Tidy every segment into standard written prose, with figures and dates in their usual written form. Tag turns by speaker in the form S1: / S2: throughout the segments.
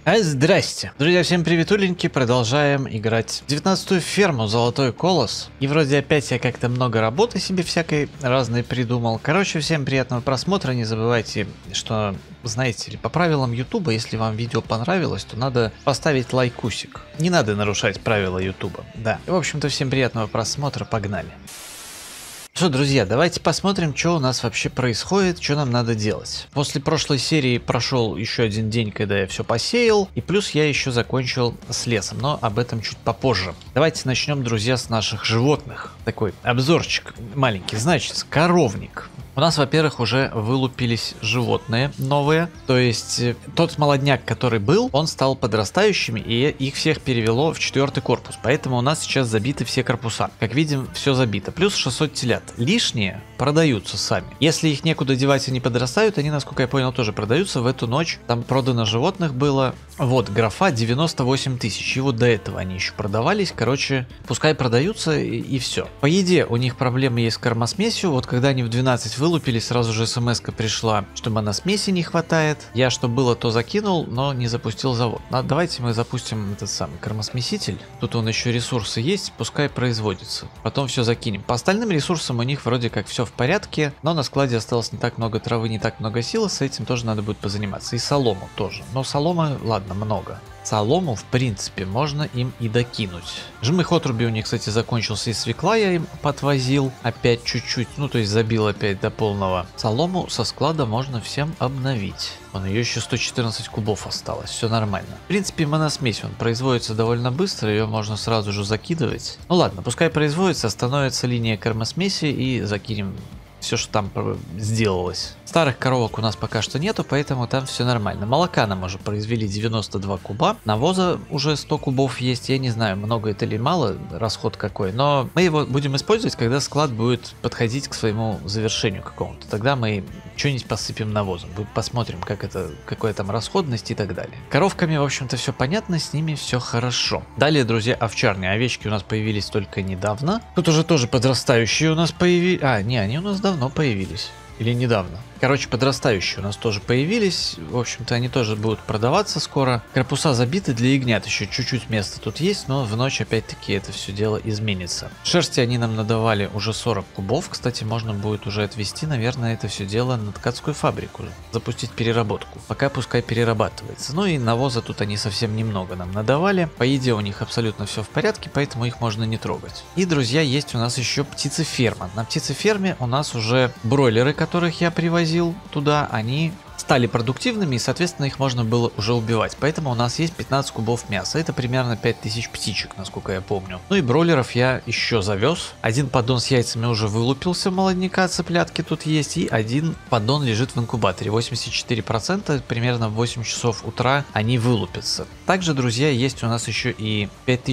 S1: Здрасте. Друзья, всем приветуленьки. Продолжаем играть в 19-ю ферму Золотой Колос. И вроде опять я как-то много работы себе всякой разной придумал. Короче, всем приятного просмотра. Не забывайте, что, знаете ли, по правилам Ютуба, если вам видео понравилось, то надо поставить лайкусик. Не надо нарушать правила Ютуба. Да. И, в общем-то, всем приятного просмотра. Погнали. Что, друзья, давайте посмотрим, что у нас вообще происходит, что нам надо делать. После прошлой серии прошел еще один день, когда я все посеял, и плюс я еще закончил с лесом, но об этом чуть попозже. Давайте начнем, друзья, с наших животных. Такой обзорчик маленький. Значит, коровник. У нас, во-первых, уже вылупились животные новые, то есть тот молодняк, который был, он стал подрастающими, и их всех перевело в 4-й корпус, поэтому у нас сейчас забиты все корпуса. Как видим, все забито, плюс 600 телят. Лишние продаются сами. Если их некуда девать, они подрастают, они, насколько я понял, тоже продаются. В эту ночь там продано животных было, вот, графа 98 тысяч, и вот до этого они еще продавались, короче, пускай продаются и все. По еде у них проблемы есть с кормосмесью, вот когда они в 12 вылупили, сразу же смс-ка пришла, что смеси не хватает. Я что было, то закинул, но не запустил завод. Давайте мы запустим этот самый кормосмеситель. Тут он еще ресурсы есть, пускай производится. Потом все закинем. По остальным ресурсам у них вроде как все в порядке, но на складе осталось не так много травы, не так много силы, с этим тоже надо будет позаниматься. И солому тоже. Но соломы, ладно, много. Солому, в принципе, можно им и докинуть. Жмых отруби у них, кстати, закончился, и свекла я им подвозил опять чуть-чуть, ну то есть забил опять до полного. Солому со склада можно всем обновить. Вон, ее еще 114 кубов осталось, все нормально. В принципе, моносмесь, он производится довольно быстро, ее можно сразу же закидывать. Ну ладно, пускай производится, остановится линия кормосмеси и закинем все, что там сделалось. Старых коровок у нас пока что нету, поэтому там все нормально. Молока нам уже произвели 92 куба. Навоза уже 100 кубов есть. Я не знаю, много это или мало, расход какой. Но мы его будем использовать, когда склад будет подходить к своему завершению какому-то. Тогда мы что-нибудь посыпем навозом. Посмотрим, как это, какая там расходность и так далее. Коровками, в общем-то, все понятно, с ними все хорошо. Далее, друзья, овчарни. Овечки у нас появились только недавно. Тут уже тоже подрастающие у нас появились. А, не, они у нас давно появились. Или недавно. Короче, подрастающие у нас тоже появились. В общем-то, они тоже будут продаваться скоро. Корпуса забиты для ягнят. Еще чуть-чуть места тут есть, но в ночь опять-таки это все дело изменится. Шерсти они нам надавали уже 40 кубов. Кстати, можно будет уже отвезти, наверное, это все дело на ткацкую фабрику. Запустить переработку. Пока пускай перерабатывается. Ну и навоза тут они совсем немного нам надавали. По еде у них абсолютно все в порядке, поэтому их можно не трогать. И, друзья, есть у нас еще птицеферма. На птицеферме у нас уже бройлеры, которых я привозил туда, они стали продуктивными, и, соответственно, их можно было уже убивать. Поэтому у нас есть 15 кубов мяса. Это примерно 5000 птичек, насколько я помню. Ну и бройлеров я еще завез. Один поддон с яйцами уже вылупился, молодняка, цыплятки тут есть. И один поддон лежит в инкубаторе. 84%, примерно в 8 часов утра они вылупятся. Также, друзья, есть у нас еще и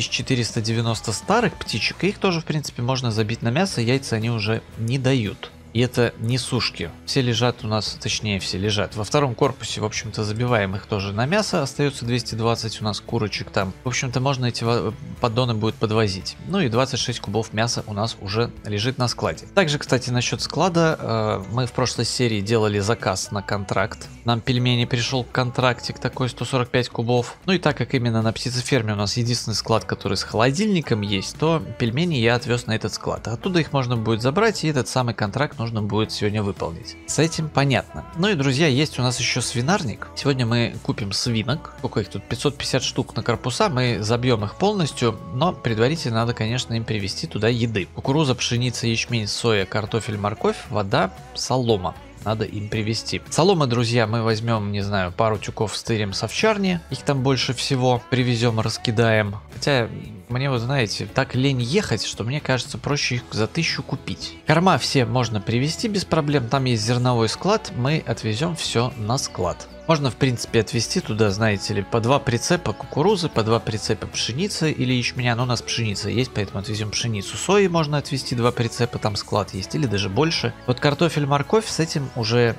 S1: 5490 старых птичек. И их тоже, в принципе, можно забить на мясо. Яйца они уже не дают. И это не сушки. Все лежат у нас, точнее все лежат. Во втором корпусе, в общем-то, забиваем их тоже на мясо. Остается 220 у нас курочек там. В общем-то, можно эти поддоны будет подвозить. Ну и 26 кубов мяса у нас уже лежит на складе. Также, кстати, насчет склада. Мы в прошлой серии делали заказ на контракт. Нам пельмени пришел контрактик такой 145 кубов. Ну и так как именно на птицеферме у нас единственный склад, который с холодильником есть, то пельмени я отвез на этот склад. Оттуда их можно будет забрать, и этот самый контракт нужно будет сегодня выполнить. С этим понятно. Ну и, друзья, есть у нас еще свинарник. Сегодня мы купим свинок. Сколько их тут? 550 штук на корпуса. Мы забьем их полностью, но предварительно надо, конечно, им привезти туда еды. Кукуруза, пшеница, ячмень, соя, картофель, морковь, вода, солома. Надо им привезти. Солома, друзья, мы возьмем, не знаю, пару тюков стырим с овчарни. Их там больше всего. Привезем, раскидаем. Хотя, мне, вот знаете, так лень ехать, что мне кажется, проще их за 1000 купить. Корма все можно привезти без проблем. Там есть зерновой склад. Мы отвезем все на склад. Можно, в принципе, отвезти туда, знаете ли, по 2 прицепа кукурузы, по 2 прицепа пшеницы или ячменя. Но у нас пшеница есть, поэтому отвезем пшеницу. Сои можно отвезти 2 прицепа, там склад есть, или даже больше. Вот картофель, морковь, с этим уже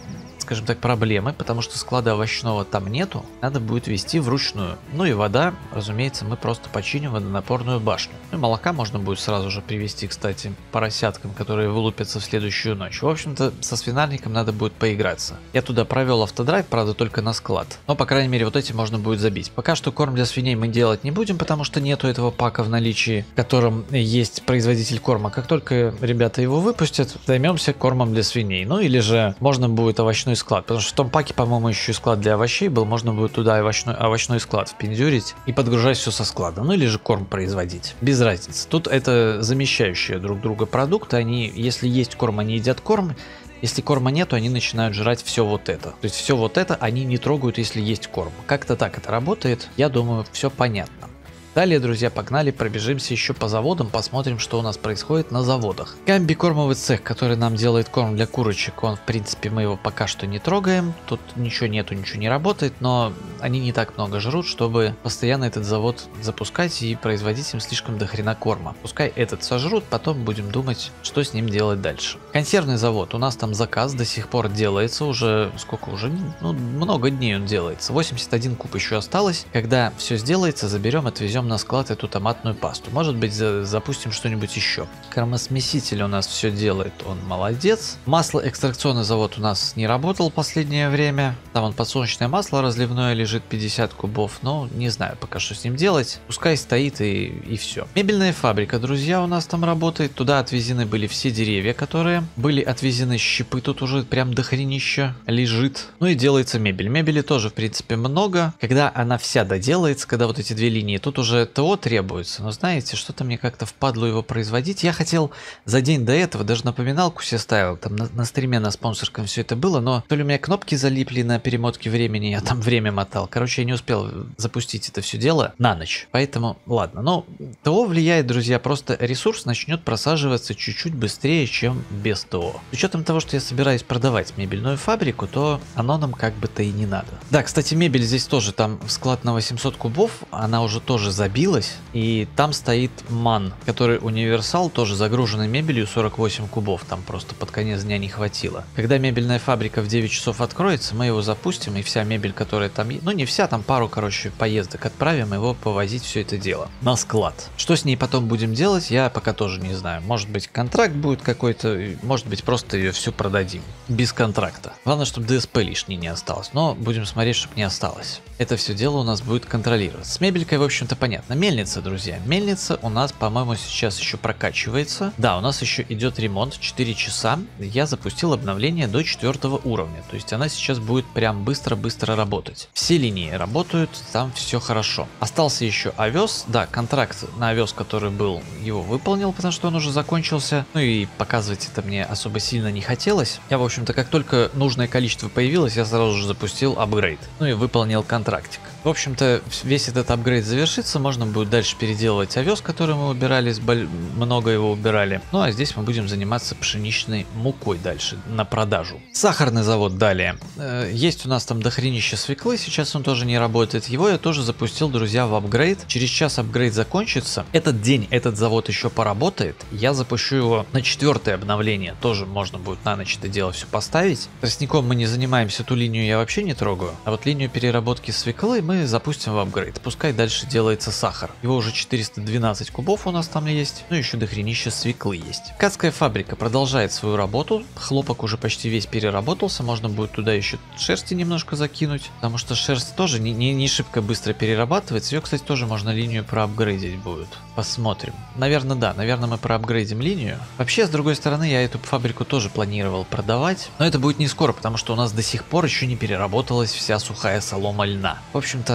S1: скажем так, проблемы, потому что склада овощного там нету, надо будет вести вручную. Ну и вода, разумеется, мы просто починим водонапорную башню. Ну и молока можно будет сразу же привезти, кстати, поросяткам, которые вылупятся в следующую ночь. В общем-то, со свинарником надо будет поиграться. Я туда провел автодрайв, правда, только на склад. Но, по крайней мере, вот эти можно будет забить. Пока что корм для свиней мы делать не будем, потому что нету этого пака в наличии, в котором есть производитель корма. Как только ребята его выпустят, займемся кормом для свиней. Ну или же можно будет овощной склад, потому что в том паке, по-моему, еще и склад для овощей был. Можно будет туда овощной склад впендюрить и подгружать все со склада. Ну или же корм производить. Без разницы. Тут это замещающие друг друга продукты. Они, если есть корм, они едят корм. Если корма нету, они начинают жрать все вот это. То есть все вот это они не трогают, если есть корм. Как-то так это работает. Я думаю, все понятно. Далее, друзья, погнали, пробежимся еще по заводам, посмотрим, что у нас происходит на заводах. Комбикормовый цех, который нам делает корм для курочек, он, в принципе, мы его пока что не трогаем. Тут ничего нету, ничего не работает, но они не так много жрут, чтобы постоянно этот завод запускать и производить им слишком дохрена корма. Пускай этот сожрут, потом будем думать, что с ним делать дальше. Консервный завод, у нас там заказ до сих пор делается, уже сколько уже, ну, много дней он делается. 81 куб еще осталось. Когда все сделается, заберем, отвезем на склад эту томатную пасту. Может быть, запустим что-нибудь еще. Кормосмеситель у нас все делает, он молодец. Маслоэкстракционный завод у нас не работал последнее время. Там он подсолнечное масло разливное лежит 50 кубов, но не знаю пока что с ним делать. Пускай стоит и все. Мебельная фабрика, друзья, у нас там работает. Туда отвезены были все деревья, которые были отвезены, щепы тут уже прям дохренища лежит. Ну и делается мебель. Мебели тоже, в принципе, много. Когда она вся доделается, когда вот эти две линии, тут уже ТО требуется, но знаете, что-то мне как-то впадло его производить. Я хотел за день до этого, даже напоминалку себе ставил, там на стриме на спонсорском все это было, но то ли у меня кнопки залипли на перемотке времени, я там время мотал. Короче, я не успел запустить это все дело на ночь, поэтому ладно. Но ТО влияет, друзья, просто ресурс начнет просаживаться чуть-чуть быстрее, чем без ТО. С учетом того, что я собираюсь продавать мебельную фабрику, то оно нам как бы-то и не надо. Да, кстати, мебель здесь тоже, там склад на 800 кубов, она уже тоже забилась, и там стоит ман, который универсал, тоже загруженный мебелью 48 кубов, там просто под конец дня не хватило. Когда мебельная фабрика в 9 часов откроется, мы его запустим, и вся мебель, которая там, ну не вся, там пару, короче, поездок отправим, его повозить все это дело на склад. Что с ней потом будем делать, я пока тоже не знаю. Может быть, контракт будет какой-то, может быть, просто ее всю продадим без контракта. Главное, чтобы ДСП лишний не осталось, но будем смотреть, чтобы не осталось. Это все дело у нас будет контролироваться. С мебелькой, в общем-то, понятно. Мельница, друзья. Мельница у нас, по-моему, сейчас еще прокачивается. Да, у нас еще идет ремонт 4 часа. Я запустил обновление до 4 уровня. То есть она сейчас будет прям быстро-быстро работать. Все линии работают, там все хорошо. Остался еще овес. Да, контракт на овес, который был, его выполнил, потому что он уже закончился. Ну и показывать это мне особо сильно не хотелось. Я, в общем-то, как только нужное количество появилось, я сразу же запустил апгрейд. Ну и выполнил контрактик. В общем-то, весь этот апгрейд завершится, можно будет дальше переделывать овес, который мы убирали, много его убирали. Ну а здесь мы будем заниматься пшеничной мукой дальше, на продажу. Сахарный завод далее. Есть у нас там дохренище свеклы, сейчас он тоже не работает. Его я тоже запустил, друзья, в апгрейд. Через час апгрейд закончится. Этот день этот завод еще поработает. Я запущу его на 4-е обновление. Тоже можно будет на ночь это дело все поставить. Тростником мы не занимаемся, ту линию я вообще не трогаю. А вот линию переработки свеклы мы запустим в апгрейд. Пускай дальше делается сахар. Его уже 412 кубов у нас там есть. Ну еще дохренище свеклы есть. Ткацкая фабрика продолжает свою работу. Хлопок уже почти весь переработался. Можно будет туда еще шерсти немножко закинуть. Потому что шерсть тоже не шибко быстро перерабатывается. Ее, кстати, тоже можно линию проапгрейдить будет. Посмотрим. Наверное, да. Наверное, мы проапгрейдим линию. Вообще, с другой стороны, я эту фабрику тоже планировал продавать. Но это будет не скоро, потому что у нас до сих пор еще не переработалась вся сухая солома льна. В общем-то,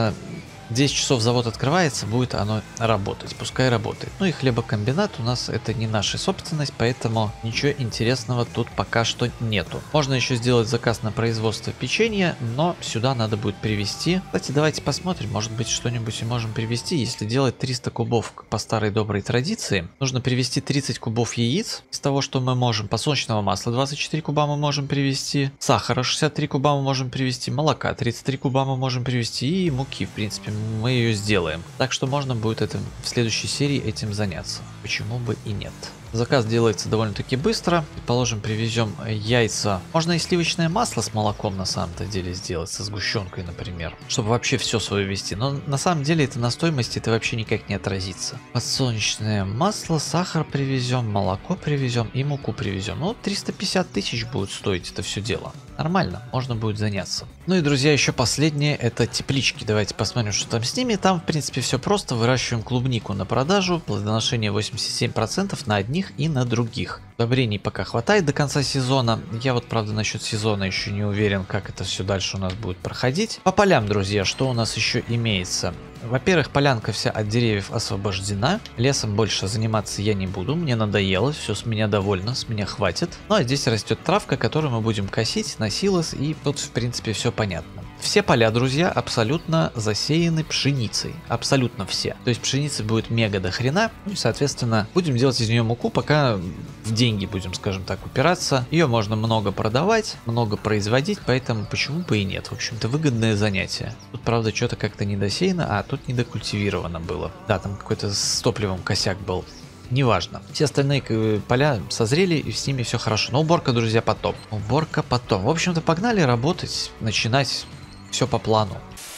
S1: 10 часов завод открывается, будет оно работать, пускай работает. Ну и хлебокомбинат у нас это не наша собственность, поэтому ничего интересного тут пока что нету. Можно еще сделать заказ на производство печенья, но сюда надо будет привезти. Кстати, давайте посмотрим, может быть что-нибудь и можем привезти. Если делать 300 кубов по старой доброй традиции, нужно привезти 30 кубов яиц из того, что мы можем. Подсолнечного масла 24 куба мы можем привезти, сахара 63 куба мы можем привезти, молока 33 куба мы можем привезти и муки, в принципе, мы ее сделаем. Так что можно будет в следующей серии этим заняться. Почему бы и нет. Заказ делается довольно-таки быстро. Предположим, привезем яйца. Можно и сливочное масло с молоком на самом-то деле сделать, со сгущенкой, например, чтобы вообще все свое вести. Но на самом деле это на стоимости это вообще никак не отразится. Подсолнечное масло, сахар привезем, молоко привезем и муку привезем. Ну, 350 тысяч будет стоить это все дело. Нормально, можно будет заняться. Ну и, друзья, еще последнее, это теплички. Давайте посмотрим, что там с ними. Там, в принципе, все просто. Выращиваем клубнику на продажу. Плодоношение 87% на одних и на других. Удобрений пока хватает до конца сезона. Я вот, правда, насчет сезона еще не уверен, как это все дальше у нас будет проходить. По полям, друзья, что у нас еще имеется? Во-первых, полянка вся от деревьев освобождена. Лесом больше заниматься я не буду. Мне надоело, все с меня довольно, с меня хватит. Ну а здесь растет травка, которую мы будем косить на силос, и тут, в принципе, все понятно. Все поля, друзья, абсолютно засеяны пшеницей. Абсолютно все. То есть пшеницы будет мега до хрена. Ну и, соответственно, будем делать из нее муку, пока в деньги будем, скажем так, упираться. Ее можно много продавать, много производить, поэтому почему бы и нет. В общем-то, выгодное занятие. Тут, правда, что-то как-то не досеяно, а тут недокультивировано было. Да, там какой-то с топливом косяк был. Неважно. Все остальные поля созрели, и с ними все хорошо. Но уборка, друзья, потом. Уборка потом. В общем-то, погнали работать, начинать. Все по плану.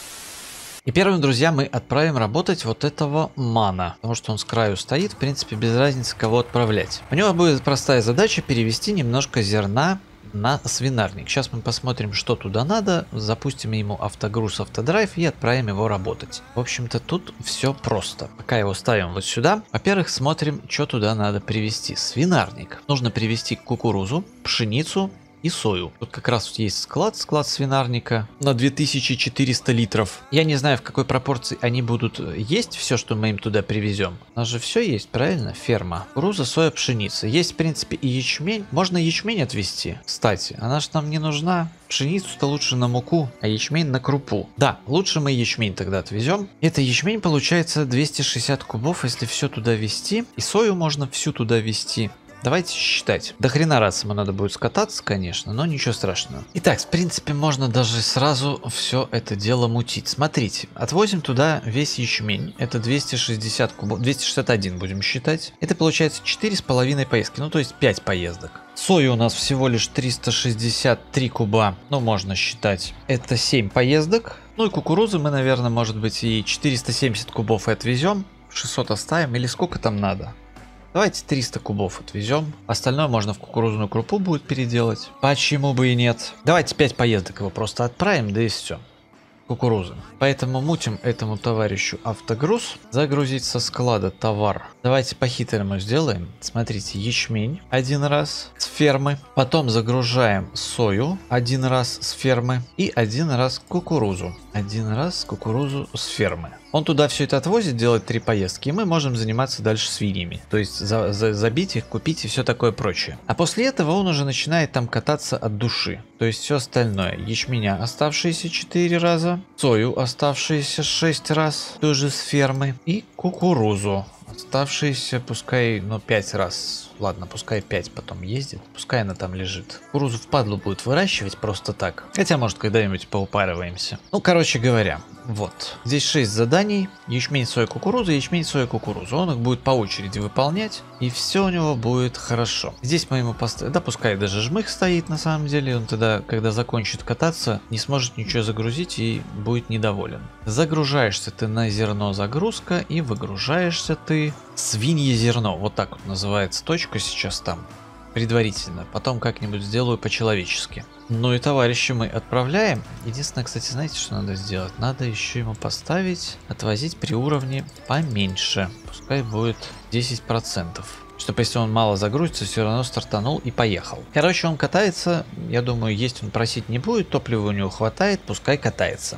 S1: И первым, друзья, мы отправим работать вот этого мана, потому что он с краю стоит, в принципе, без разницы, кого отправлять. У него будет простая задача перевести немножко зерна на свинарник. Сейчас мы посмотрим, что туда надо, запустим ему автогруз, автодрайв и отправим его работать. В общем-то, тут все просто. Пока его ставим вот сюда, во-первых, смотрим, что туда надо привезти. Свинарник. Нужно привезти кукурузу, пшеницу и сою. Тут как раз есть склад свинарника на 2400 литров. Я не знаю, в какой пропорции они будут есть все, что мы им туда привезем. У нас же все есть, правильно? Ферма. Кукуруза, соя, пшеница. Есть, в принципе, и ячмень. Можно ячмень отвезти. Кстати, она же нам не нужна. Пшеницу-то лучше на муку, а ячмень на крупу. Да, лучше мы ячмень тогда отвезем. Это ячмень получается 260 кубов, если все туда везти. И сою можно всю туда везти. Давайте считать. До хрена раз ему надо будет скататься, конечно, но ничего страшного. Итак, в принципе, можно даже сразу все это дело мутить. Смотрите, отвозим туда весь ячмень. Это 260 кубов, 261 будем считать. Это получается 4,5 поездки, ну то есть 5 поездок. Сои у нас всего лишь 363 куба, ну можно считать. Это 7 поездок. Ну и кукурузы мы, наверное, может быть и 470 кубов и отвезем. 600 оставим или сколько там надо? Давайте 300 кубов отвезем. Остальное можно в кукурузную крупу будет переделать. Почему бы и нет? Давайте 5 поездок его просто отправим, да и все. Кукурузы. Поэтому мутим этому товарищу автогруз. Загрузить со склада товар. Давайте по-хитрому сделаем. Смотрите, ячмень один раз с фермы. Потом загружаем сою один раз с фермы. И один раз кукурузу. Один раз кукурузу с фермы. Он туда все это отвозит, делает 3 поездки, и мы можем заниматься дальше свиньями. То есть забить их, купить и все такое прочее. А после этого он уже начинает там кататься от души. То есть все остальное. Ячменя оставшиеся 4 раза. Сою оставшиеся 6 раз. Тоже с фермы. И кукурузу. Оставшиеся пускай, 5 раз. Ладно, пускай 5 потом ездит. Пускай она там лежит. Кукурузу впадлу будет выращивать просто так. Хотя, может, когда-нибудь поупариваемся. Ну, короче говоря, вот. Здесь 6 заданий. Ячмень, соя, кукуруза, ячмень, соя, кукуруза. Он их будет по очереди выполнять. И все у него будет хорошо. Здесь мы ему поставим... Да, пускай даже жмых стоит на самом деле. Он тогда, когда закончит кататься, не сможет ничего загрузить и будет недоволен. Загружаешься ты на зерно загрузка и выгружаешься ты свинье зерно. Вот так вот называется точка сейчас там. Предварительно. Потом как-нибудь сделаю по-человечески. Ну и товарища мы отправляем. Единственное, кстати, знаете, что надо сделать? Надо еще ему поставить, отвозить при уровне поменьше. Пускай будет 10%. Чтобы если он мало загрузится, все равно стартанул и поехал. Короче, он катается. Я думаю, есть он просить не будет. Топлива у него хватает. Пускай катается.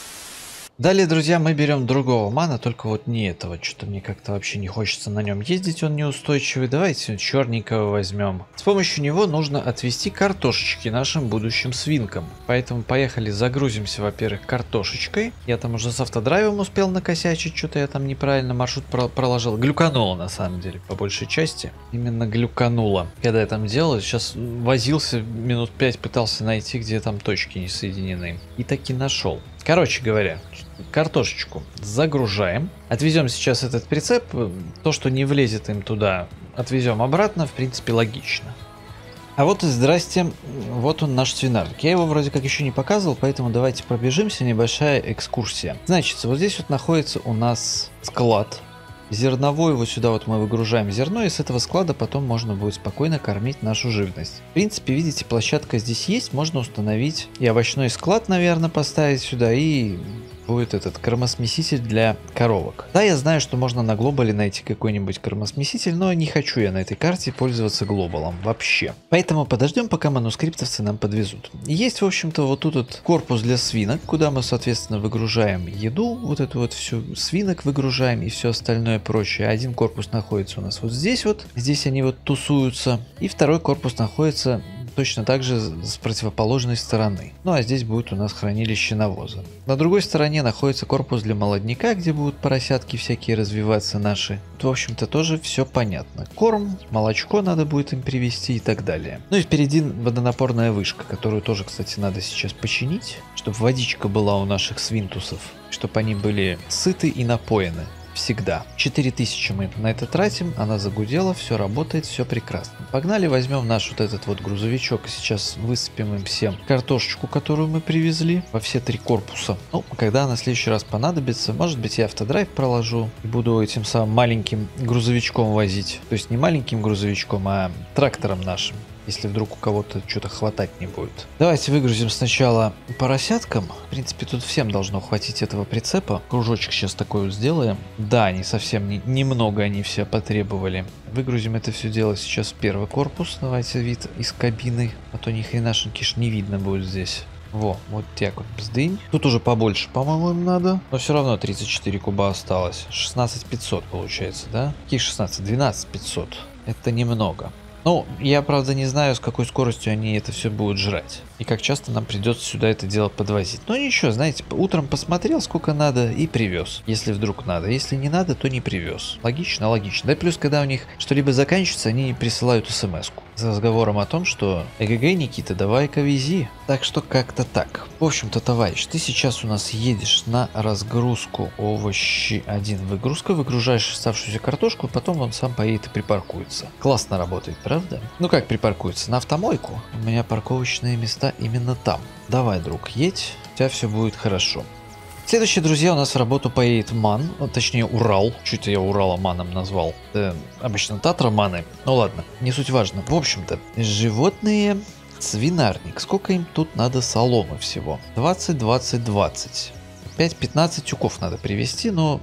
S1: Далее, друзья, мы берем другого мана, только вот не этого. Что-то мне как-то вообще не хочется на нем ездить, он неустойчивый. Давайте черненького возьмем. С помощью него нужно отвезти картошечки нашим будущим свинкам. Поэтому поехали, загрузимся, во-первых, картошечкой. Я там уже с автодрайвом успел накосячить, что-то я там неправильно маршрут проложил. Глюкануло на самом деле, по большей части. Именно глюкануло. Когда я там делал, сейчас возился минут 5, пытался найти, где там точки не соединены. И таки нашел. Короче говоря, картошечку загружаем. Отвезем сейчас этот прицеп. То, что не влезет им туда, отвезем обратно, в принципе, логично. А вот и здрасте, вот он наш свинарник. Я его вроде как еще не показывал, поэтому давайте пробежимся, небольшая экскурсия. Значит, вот здесь вот находится у нас склад зерновой, вот сюда вот мы выгружаем зерно, и с этого склада потом можно будет спокойно кормить нашу живность. В принципе, видите, площадка здесь есть, можно установить и овощной склад, наверное, поставить сюда, и будет этот кормосмеситель для коровок. Да, я знаю, что можно на глобале найти какой-нибудь кормосмеситель, но не хочу я на этой карте пользоваться глобалом вообще. Поэтому подождем, пока манускриптовцы нам подвезут. Есть, в общем-то, вот тут вот корпус для свинок, куда мы, соответственно, выгружаем еду, вот эту вот всю свинок выгружаем и все остальное прочее. Один корпус находится у нас вот здесь вот, здесь они вот тусуются, и второй корпус находится точно так же с противоположной стороны. Ну а здесь будет у нас хранилище навоза. На другой стороне находится корпус для молодняка, где будут поросятки всякие развиваться наши. Тут, в общем-то, тоже все понятно. Корм, молочко надо будет им привезти и так далее. Ну и впереди водонапорная вышка, которую тоже, кстати, надо сейчас починить, чтобы водичка была у наших свинтусов, чтобы они были сыты и напоены. Всегда. 4000 мы на это тратим, она загудела, все работает, все прекрасно. Погнали, возьмем наш вот этот вот грузовичок и сейчас высыпем им всем картошечку, которую мы привезли во все 3 корпуса. Ну, когда она в следующий раз понадобится, может быть, я автодрайв проложу и буду этим самым маленьким грузовичком возить. То есть не маленьким грузовичком, а трактором нашим, если вдруг у кого-то что-то хватать не будет. Давайте выгрузим сначала поросяткам. В принципе, тут всем должно хватить этого прицепа. Кружочек сейчас такой вот сделаем. Да, они совсем немного они все потребовали. Выгрузим это все дело сейчас в первый корпус. Давайте вид из кабины, а то ни хренашеньки ж не видно будет здесь. Во, вот так вот бздынь. Тут уже побольше, по-моему, им надо. Но все равно 34 куба осталось. 16500 получается, да? Какие 16? 12500. Это немного. Ну, я, правда, не знаю, с какой скоростью они это все будут жрать. И как часто нам придется сюда это дело подвозить. Но ничего, знаете, утром посмотрел, сколько надо, и привез. Если вдруг надо. Если не надо, то не привез. Логично, логично. Да и плюс, когда у них что-либо заканчивается, они присылают смс-ку с разговором о том, что эгг, Никита, давай-ка вези. Так что как-то так. В общем-то, товарищ, ты сейчас у нас едешь на разгрузку овощи 1. Выгрузка, выгружаешь оставшуюся картошку, потом он сам поедет и припаркуется. Классно работает, правда? Ну как припаркуется? На автомойку. У меня парковочные места именно там. Давай, друг, едь, у тебя все будет хорошо. Следующие, друзья, у нас в работу поедет МАН, точнее Урал. Чуть я Урала МАНом назвал. Обычно Татра МАНы. Ну ладно, не суть важно. В общем-то, животные, свинарник. Сколько им тут надо соломы всего? 20, 20, 20. 5-15 тюков надо привезти, но...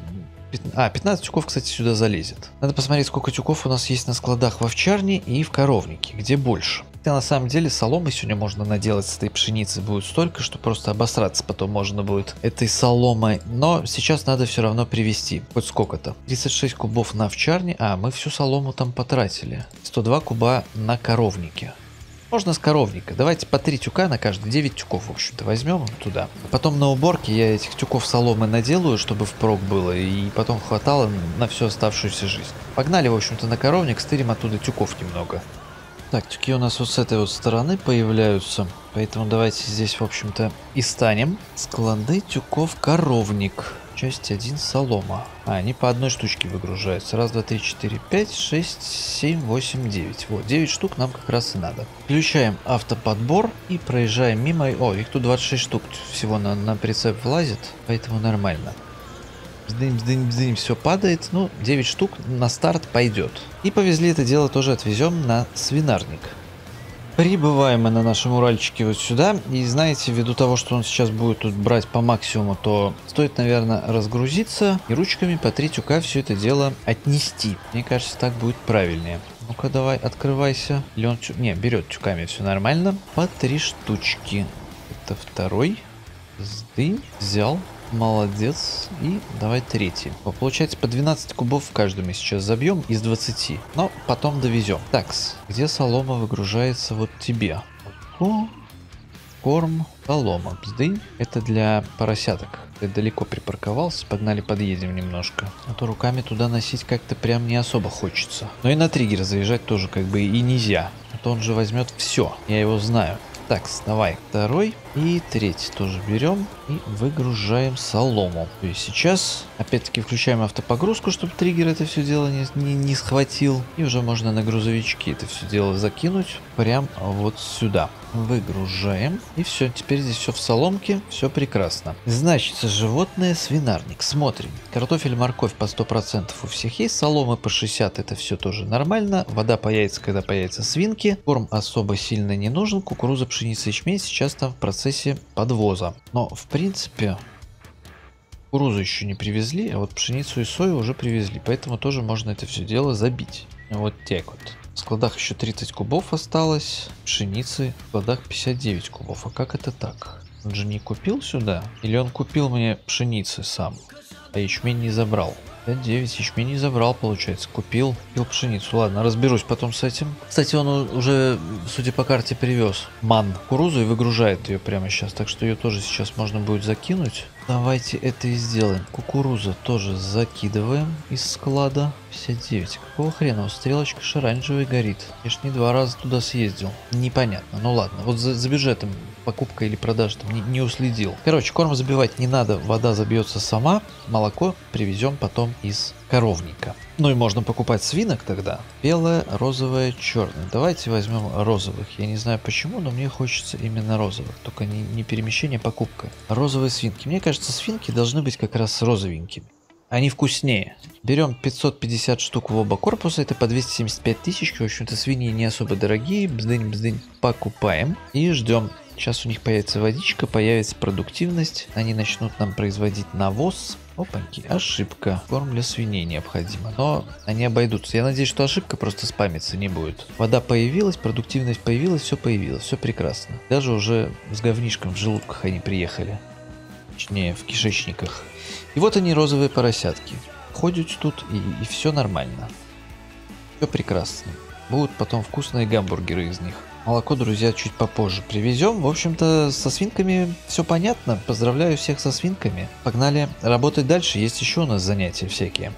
S1: 15 тюков, кстати, сюда залезет. Надо посмотреть, сколько тюков у нас есть на складах в овчарне и в коровнике, где больше. Хотя на самом деле соломы сегодня можно наделать с этой пшеницы будет столько, что просто обосраться потом можно будет этой соломой. Но сейчас надо все равно привезти хоть сколько-то. 36 кубов на овчарне, мы всю солому там потратили. 102 куба на коровнике. Можно с коровника. Давайте по 3 тюка на каждый. 9 тюков, в общем-то, возьмем туда. Потом на уборке я этих тюков соломы наделаю, чтобы впрок было. И потом хватало на всю оставшуюся жизнь. Погнали, в общем-то, на коровник. Стырим оттуда тюков немного. Так, тюки у нас вот с этой вот стороны появляются. Поэтому давайте здесь, в общем-то, и станем. Склады тюков коровник. Часть 1 солома. Они по одной штучке выгружаются. Раз, два, три, четыре, 5, 6, 7, 8, 9. Вот, 9 штук нам как раз и надо. Включаем автоподбор и проезжаем мимо. О, их тут 26 штук всего на прицеп влазит, поэтому нормально. Бздынь, бздынь, бздынь, все падает. Ну, 9 штук на старт пойдет. И повезли это дело тоже отвезем на свинарник. Прибываем мы на нашем Уральчике вот сюда. И знаете, ввиду того, что он сейчас будет тут брать по максимуму, то стоит, наверное, разгрузиться и ручками по 3 тюка все это дело отнести. Мне кажется, так будет правильнее. Ну-ка, давай, открывайся. Или он не, берет тюками, все нормально. По 3 штучки. Это второй. Сдынь. Взял. Молодец. И давай третий. Получается, по 12 кубов в каждую мы сейчас забьем из 20. Но потом довезем. Такс, где солома выгружается вот тебе? О, корм, солома. Бздынь. Это для поросяток. Ты далеко припарковался. Погнали, подъедем немножко. А то руками туда носить как-то прям не особо хочется. Но и на триггер заезжать тоже как бы и нельзя. А то он же возьмет все. Я его знаю. Такс, давай. Второй. И третий тоже берем и выгружаем солому. То есть сейчас опять-таки включаем автопогрузку, чтобы триггер это все дело не схватил. И уже можно на грузовички это все дело закинуть прям вот сюда. Выгружаем. И все, теперь здесь все в соломке, все прекрасно. Значит, животное, свинарник. Смотрим. Картофель, морковь по 100% у всех есть. Солома по 60, это все тоже нормально. Вода появится, когда появятся свинки. Корм особо сильно не нужен. Кукуруза, пшеница, ячмень сейчас там в процессе подвоза. Но в принципе кукурузу еще не привезли, а вот пшеницу и сою уже привезли. Поэтому тоже можно это все дело забить. Вот так вот. В складах еще 30 кубов осталось. Пшеницы в складах 59 кубов. А как это так? Он же не купил сюда? Или он купил мне пшеницы сам, а ячмень не забрал? 59 ячмень не забрал, получается. Купил пшеницу. Ладно, разберусь потом с этим. Кстати, он уже, судя по карте, привез кукурузу и выгружает ее прямо сейчас. Так что ее тоже сейчас можно будет закинуть. Давайте это и сделаем. Кукуруза тоже закидываем из склада. 59. Какого хрена? Вот стрелочка же оранжевая горит. Я ж не 2 раза туда съездил. Непонятно. Ну ладно. Вот за бюджетом покупка или продажа там не уследил. Короче, корм забивать не надо. Вода забьется сама. Молоко привезем потом из коровника. Ну и можно покупать свинок тогда. Белое, розовое, черное. Давайте возьмем розовых. Я не знаю почему, но мне хочется именно розовых. Только не перемещение, а покупка. Розовые свинки. Мне кажется, свинки должны быть как раз розовенькими. Они вкуснее. Берем 550 штук в оба корпуса. Это по 275 тысяч. В общем-то, свиньи не особо дорогие. Бздынь-бздынь покупаем. И ждем. Сейчас у них появится водичка, появится продуктивность. Они начнут нам производить навоз. Опаньки, ошибка. Корм для свиней необходимо, но они обойдутся. Я надеюсь, что ошибка просто спамиться не будет. Вода появилась, продуктивность появилась, все прекрасно. Даже уже с говнишком в желудках они приехали. Точнее, в кишечниках. И вот они, розовые поросятки. Ходят тут и все нормально. Все прекрасно. Будут потом вкусные гамбургеры из них. Молоко, друзья, чуть попозже привезем. В общем-то, со свинками все понятно. Поздравляю всех со свинками. Погнали работать дальше. Есть еще у нас занятия всякие.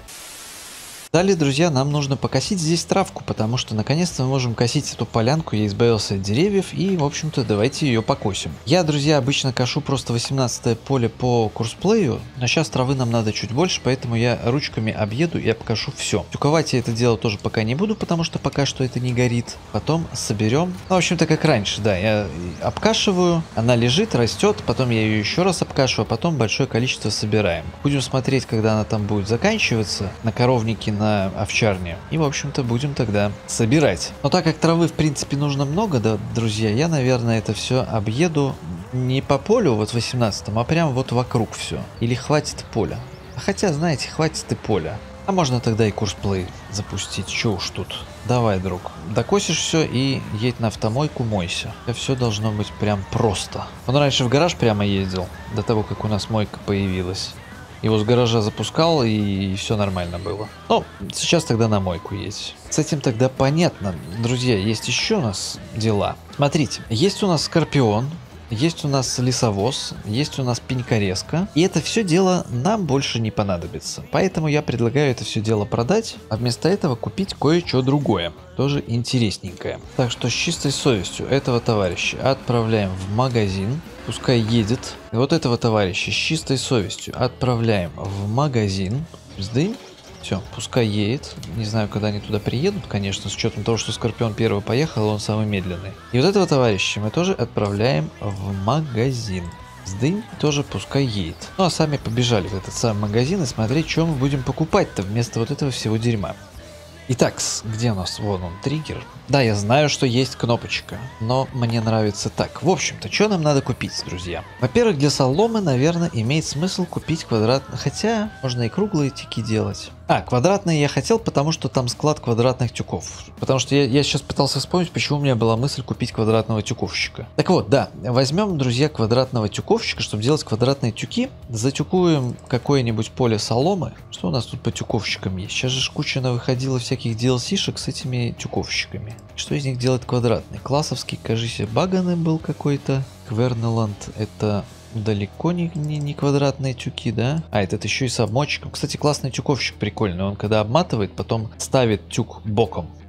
S1: Далее, друзья, нам нужно покосить здесь травку, потому что наконец-то мы можем косить эту полянку. Я избавился от деревьев и, в общем-то, давайте ее покосим. Я, друзья, обычно кошу просто 18 поле по курсплею, но сейчас травы нам надо чуть больше, поэтому я ручками объеду и обкошу все. Тюковать я это дело тоже пока не буду, потому что пока что это не горит. Потом соберем. Ну, в общем-то, как раньше, да, я обкашиваю, она лежит, растет, потом я ее еще раз обкашиваю, а потом большое количество собираем. Будем смотреть, когда она там будет заканчиваться, на коровнике, на овчарне. И, в общем-то, будем тогда собирать. Но так как травы, в принципе, нужно много, да, друзья, я, наверное, это все объеду не по полю, вот 18-м, а прям вот вокруг все. Или хватит поля. Хотя, знаете, хватит и поля. А можно тогда и курсплей запустить. Че уж тут. Давай, друг. Докосишь все и едь на автомойку, мойся. Это все должно быть прям просто. Он раньше в гараж прямо ездил, до того, как у нас мойка появилась. Его с гаража запускал, и все нормально было. Ну, сейчас тогда на мойку едь. С этим тогда понятно. Друзья, есть еще у нас дела. Смотрите, есть у нас скорпион, есть у нас лесовоз, есть у нас пенькорезка. И это все дело нам больше не понадобится. Поэтому я предлагаю это все дело продать, а вместо этого купить кое-что другое. Тоже интересненькое. Так что с чистой совестью этого товарища отправляем в магазин. Пускай едет. И вот этого товарища с чистой совестью отправляем в магазин. Сдынь. Все, пускай едет. Не знаю, когда они туда приедут, конечно, с учетом того, что Скорпион первый поехал, он самый медленный. И вот этого товарища мы тоже отправляем в магазин. Сдынь тоже пускай едет. Ну а сами побежали в этот самый магазин и смотреть, что мы будем покупать-то вместо вот этого всего дерьма. Итак, где у нас? Вон он, триггер. Да, я знаю, что есть кнопочка, но мне нравится так. В общем-то, что нам надо купить, друзья? Во-первых, для соломы, наверное, имеет смысл купить квадратный. Хотя, можно и круглые тюки делать. Квадратные я хотел, потому что там склад квадратных тюков. Потому что я сейчас пытался вспомнить, почему у меня была мысль купить квадратного тюковщика. Так вот, да, возьмем, друзья, квадратного тюковщика, чтобы делать квадратные тюки. Затюкуем какое-нибудь поле соломы. Что у нас тут по тюковщикам есть? Сейчас же куча выходила всяких DLC-шек с этими тюковщиками. Что из них делать квадратный? Классовский, кажется, Баганы был какой-то. Квернеланд это... далеко не квадратные тюки, да? Это еще и с обмотчиком. Кстати, классный тюковщик прикольный. Он когда обматывает, потом ставит тюк боком.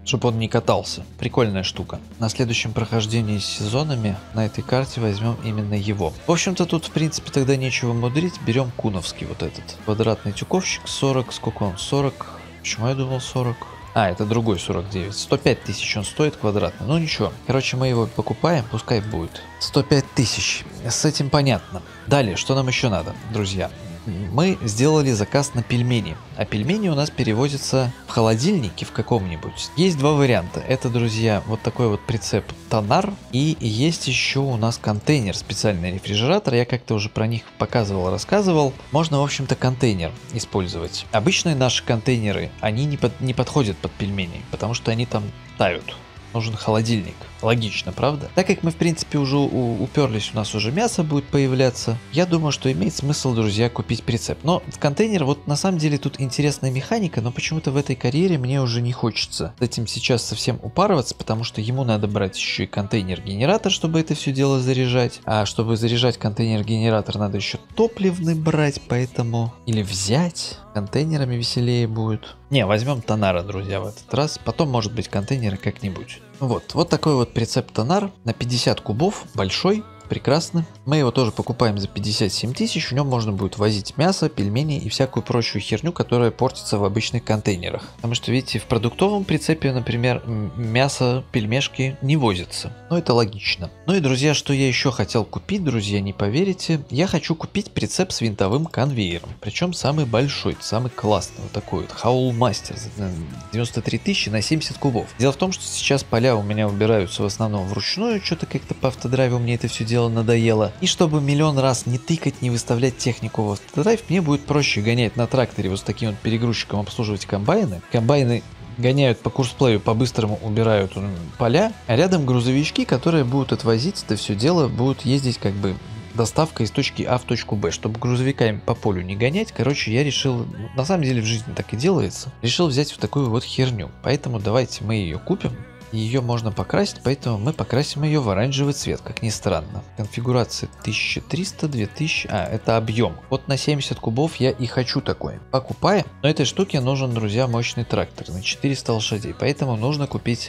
S1: чтобы он не катался. Прикольная штука. На следующем прохождении с сезонами на этой карте возьмем именно его. В общем-то тут в принципе тогда нечего мудрить. Берем куновский вот этот. Квадратный тюковщик 40. Сколько он? 40. Почему я думал 40? А, это другой 49. 105 тысяч он стоит квадратный. Ну ничего. Короче, мы его покупаем, пускай будет. 105 тысяч. С этим понятно. Далее, что нам еще надо, друзья? Мы сделали заказ на пельмени. А пельмени у нас перевозятся в холодильнике в каком-нибудь. Есть два варианта. Это, друзья, вот такой вот прицеп Тонар. И есть еще у нас контейнер, специальный рефрижератор. Я как-то уже про них показывал, рассказывал. Можно, в общем-то, контейнер использовать. Обычные наши контейнеры, они не подходят под пельмени, потому что они там тают. Нужен холодильник. Логично, правда? Так как мы, в принципе, уже уперлись, у нас уже мясо будет появляться, я думаю, что имеет смысл, друзья, купить прицеп. Но в контейнер, вот на самом деле тут интересная механика, но почему-то в этой карьере мне уже не хочется с этим сейчас совсем упарываться, потому что ему надо брать еще и контейнер-генератор, чтобы это все дело заряжать. А чтобы заряжать контейнер-генератор, надо еще топливный брать, поэтому... Или взять. Контейнерами веселее будет. Не, возьмем Тонара, друзья, в этот раз. Потом, может быть, контейнеры как-нибудь. Вот такой вот прицеп Тонар на 50 кубов, большой, прекрасно. Мы его тоже покупаем за 57 тысяч, в нем можно будет возить мясо, пельмени и всякую прочую херню, которая портится в обычных контейнерах. Потому что, видите, в продуктовом прицепе, например, мясо, пельмешки не возятся. Но это логично. Ну и, друзья, что я еще хотел купить, друзья, не поверите, я хочу купить прицеп с винтовым конвейером. Причем самый большой, самый классный, вот такой вот, Хаулмастер, 93 тысячи на 70 кубов. Дело в том, что сейчас поля у меня убираются в основном вручную, что-то как-то по автодрайву мне это все дело надоело. И чтобы миллион раз не тыкать, не выставлять технику в автодрайв, мне будет проще гонять на тракторе вот с таким вот перегрузчиком, обслуживать комбайны. Комбайны гоняют по курсплею, по-быстрому убирают поля, а рядом грузовички, которые будут отвозить это все дело, будут ездить как бы доставка из точки А в точку Б, чтобы грузовиками по полю не гонять. Короче, я решил, на самом деле в жизни так и делается, решил взять вот такую вот херню. Поэтому давайте мы ее купим. Ее можно покрасить, поэтому мы покрасим ее в оранжевый цвет, как ни странно. Конфигурация 1300, 2000, это объем. Вот на 70 кубов я и хочу такой. Покупаем, но этой штуке нужен, друзья, мощный трактор на 400 лошадей, поэтому нужно купить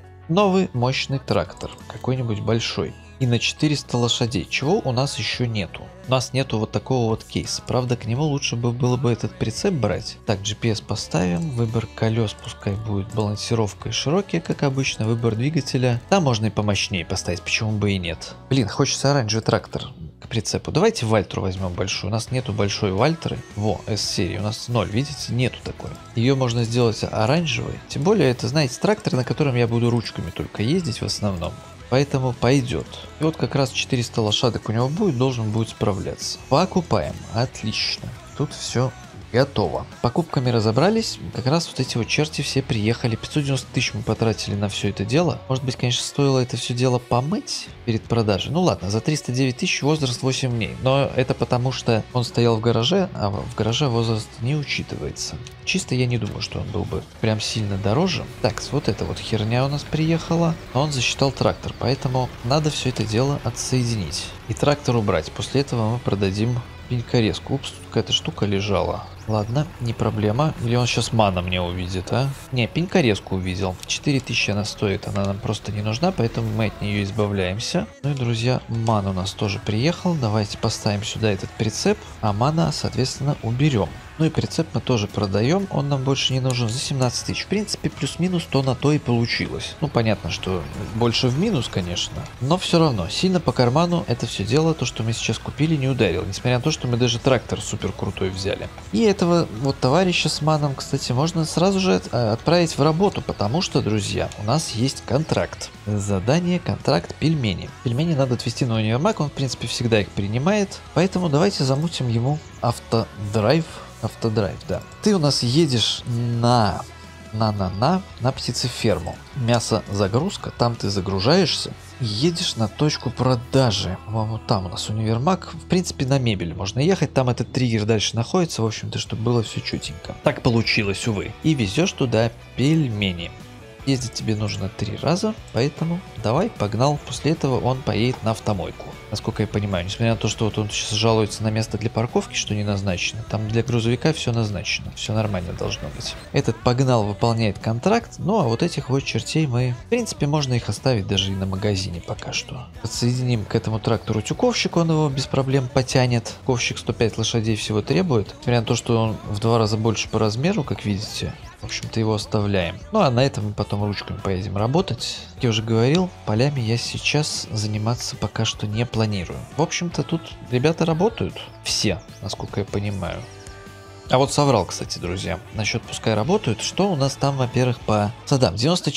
S1: новый мощный трактор, какой-нибудь большой. И на 400 лошадей, чего у нас еще нету. У нас нету вот такого вот кейса. Правда, к нему лучше было бы этот прицеп брать. Так, GPS поставим. Выбор колес пускай будет балансировкой широкие, как обычно. Выбор двигателя. Там можно и помощнее поставить, почему бы и нет. Блин, хочется оранжевый трактор к прицепу. Давайте Вальтру возьмем большую. У нас нету большой Вальтры. Во, S-серии. У нас 0, видите? Нету такой. Ее можно сделать оранжевой. Тем более, это, знаете, трактор, на котором я буду ручками только ездить в основном. Поэтому пойдет. И вот как раз 400 лошадок у него будет, должен будет справляться. Покупаем. Отлично. Тут все готово. Покупками разобрались. Как раз вот эти вот черти все приехали. 590 тысяч мы потратили на все это дело. Может быть, конечно, стоило это все дело помыть перед продажей. Ну ладно, за 309 тысяч возраст 8 дней. Но это потому, что он стоял в гараже, а в гараже возраст не учитывается. Чисто я не думаю, что он был бы прям сильно дороже. Так, вот эта вот херня у нас приехала. Но он засчитал трактор, поэтому надо все это дело отсоединить. И трактор убрать. После этого мы продадим пенькорезку. Упс, тут какая-то штука лежала. Ладно, не проблема. Или он сейчас мана мне увидит, а? Не, пенькорезку увидел. 4000 она стоит, она нам просто не нужна, поэтому мы от нее избавляемся. Ну и, друзья, ман у нас тоже приехал. Давайте поставим сюда этот прицеп, а мана, соответственно, уберем. Ну и прицеп мы тоже продаем, он нам больше не нужен, за 17 тысяч. В принципе, плюс-минус то на то и получилось. Ну, понятно, что больше в минус, конечно, но все равно, сильно по карману это все дело, то, что мы сейчас купили, не ударило. Несмотря на то, что мы даже трактор супер крутой взяли. И этого вот товарища с маном, кстати, можно сразу же отправить в работу, потому что, друзья, у нас есть контракт. Задание, контракт, пельмени. Пельмени надо отвезти на универмаг, он, в принципе, всегда их принимает. Поэтому давайте замутим ему автодрайв. Автодрайв, да. Ты у нас едешь на птицеферму. Мясо загрузка, там ты загружаешься и едешь на точку продажи. Вот там у нас универмаг. В принципе, на мебель можно ехать, там этот триггер дальше находится, в общем-то, чтобы было все чутенько. Так получилось, увы. И везешь туда пельмени. Ездить тебе нужно 3 раза, поэтому давай, погнал. После этого он поедет на автомойку. Насколько я понимаю, несмотря на то, что вот он сейчас жалуется на место для парковки, что не назначено, там для грузовика все назначено, все нормально должно быть. Этот погнал выполняет контракт, ну а вот этих вот чертей мы, в принципе, можно их оставить даже и на магазине пока что. Подсоединим к этому трактору тюковщик, он его без проблем потянет. Тюковщик 105 лошадей всего требует, несмотря на то, что он в 2 раза больше по размеру, как видите. В общем-то, его оставляем. Ну а на этом мы потом ручками поедем работать. Как я уже говорил, полями я сейчас заниматься пока что не планирую. В общем-то, тут ребята работают. Все, насколько я понимаю. А вот соврал, кстати, друзья. Насчет пускай работают. Что у нас там, во-первых, по садам?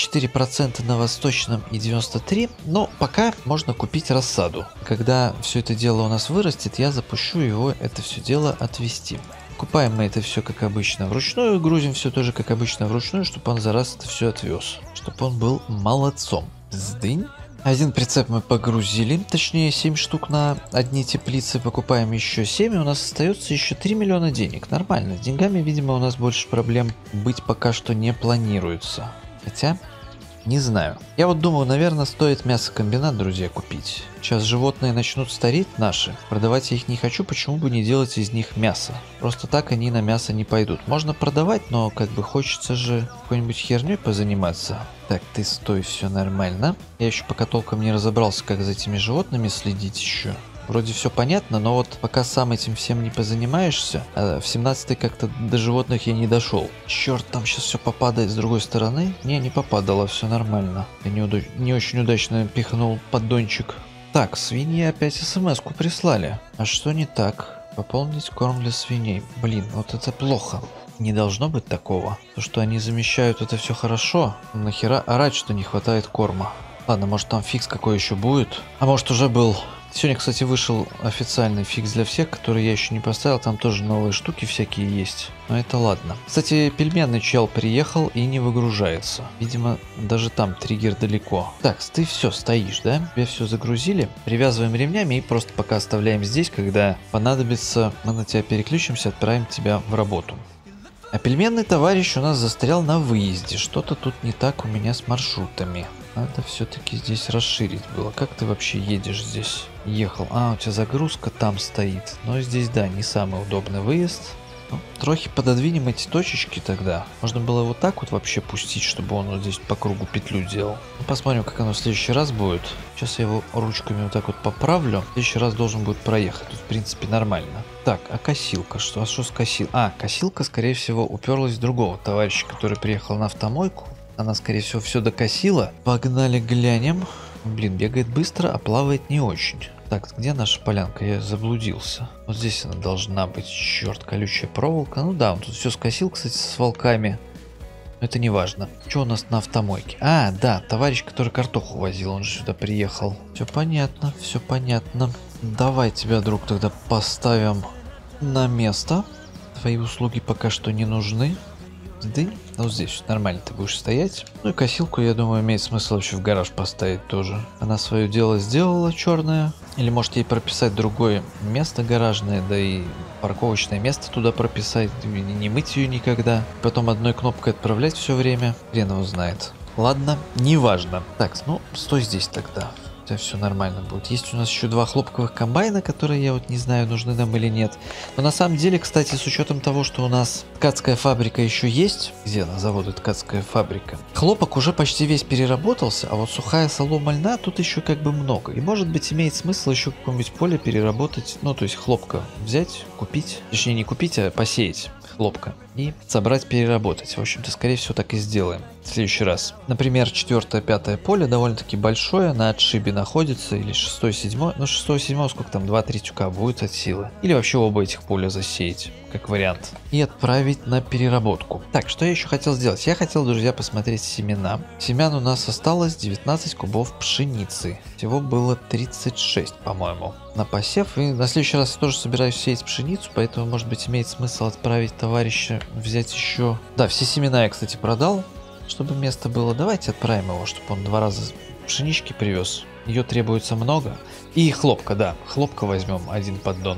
S1: 94% на восточном и 93%. Но пока можно купить рассаду. Когда все это дело у нас вырастет, я запущу его это все дело отвести. Покупаем мы это все как обычно вручную, грузим все тоже как обычно вручную, чтобы он за раз это все отвез. Чтобы он был молодцом. Сдынь. Один прицеп мы погрузили, точнее 7 штук на одни теплицы, покупаем еще 7, и у нас остается еще 3 миллиона денег. Нормально, с деньгами, видимо, у нас больше проблем быть пока что не планируется. Хотя, не знаю. Я вот думаю, наверное, стоит мясокомбинат, друзья, купить. Сейчас животные начнут стареть наши. Продавать я их не хочу, почему бы не делать из них мясо? Просто так они на мясо не пойдут. Можно продавать, но как бы хочется же какой-нибудь херней позаниматься. Так, ты стой, все нормально. Я еще пока толком не разобрался, как за этими животными следить еще. Вроде все понятно, но вот пока сам этим всем не позанимаешься, а в 17-й как-то до животных я не дошел. Черт, там сейчас все попадает с другой стороны. Не попадало, все нормально. Я не очень удачно пихнул поддончик. Так, свиньи опять смс-ку прислали. А что не так? Пополнить корм для свиней. Блин, вот это плохо. Не должно быть такого. То, что они замещают, это все хорошо. Нахера орать, что не хватает корма? Ладно, может там фикс какой еще будет? А может уже был? Сегодня, кстати, вышел официальный фикс для всех, который я еще не поставил. Там тоже новые штуки всякие есть. Но это ладно. Кстати, пельменный чел приехал и не выгружается. Видимо, даже там триггер далеко. Так, ты все стоишь, да? Тебя все загрузили. Привязываем ремнями и просто пока оставляем здесь. Когда понадобится, мы на тебя переключимся, отправим тебя в работу. А пельменный товарищ у нас застрял на выезде. Что-то тут не так у меня с маршрутами. Надо все-таки здесь расширить было. Как ты вообще едешь здесь? Ехал. А, у тебя загрузка там стоит. Но здесь, да, не самый удобный выезд. Ну, трохи пододвинем эти точечки тогда. Можно было вот так вот вообще пустить, чтобы он вот здесь по кругу петлю делал. Ну, посмотрим, как оно в следующий раз будет. Сейчас я его ручками вот так вот поправлю. В следующий раз должен будет проехать. Тут, в принципе, нормально. Так, а косилка? Что? А что с косилкой? А, косилка, скорее всего, уперлась в другого товарища, который приехал на автомойку. Она, скорее всего, все докосила. Погнали, глянем. Блин, бегает быстро, а плавает не очень. Так, где наша полянка? Я заблудился. Вот здесь она должна быть. Черт, колючая проволока. Ну да, он тут все скосил, кстати, с волками. Но это не важно. Что у нас на автомойке? А, да, товарищ, который картоху возил, он же сюда приехал. Все понятно, все понятно. Давай тебя, друг, тогда поставим на место. Твои услуги пока что не нужны. Сдынь. Ну здесь нормально ты будешь стоять. Ну и косилку, я думаю, имеет смысл еще в гараж поставить тоже. Она свое дело сделала, черная. Или может ей прописать другое место гаражное, да и парковочное место туда прописать. Не мыть ее никогда. Потом одной кнопкой отправлять все время. Хрен его знает. Ладно, неважно. Так, ну стой здесь тогда. Все нормально будет. Есть у нас еще 2 хлопковых комбайна, которые я вот не знаю, нужны нам или нет. Но на самом деле, кстати, с учетом того, что у нас ткацкая фабрика еще есть. Где на заводе ткацкая фабрика? Хлопок уже почти весь переработался, а вот сухая солома льна тут еще как бы много. И может быть имеет смысл еще какое-нибудь поле переработать. Ну, то есть хлопка взять, купить. Точнее не купить, а посеять хлопка. И собрать, переработать. В общем-то, скорее всего, так и сделаем в следующий раз. Например, 4-5 поле довольно-таки большое, на отшибе находится, или 6-7. Ну, 6-7, сколько там, 2-3 тюка будет от силы. Или вообще оба этих поля засеять, как вариант. И отправить на переработку. Так, что я еще хотел сделать? Я хотел, друзья, посмотреть семена. Семян у нас осталось 19 кубов пшеницы. Всего было 36, по-моему, на посев. И на следующий раз я тоже собираюсь сеять пшеницу, поэтому, может быть, имеет смысл отправить товарища взять еще... Да, все семена я, кстати, продал, чтобы место было. Давайте отправим его, чтобы он 2 раза пшенички привез. Ее требуется много. И хлопка, да. Хлопка возьмем, 1 поддон,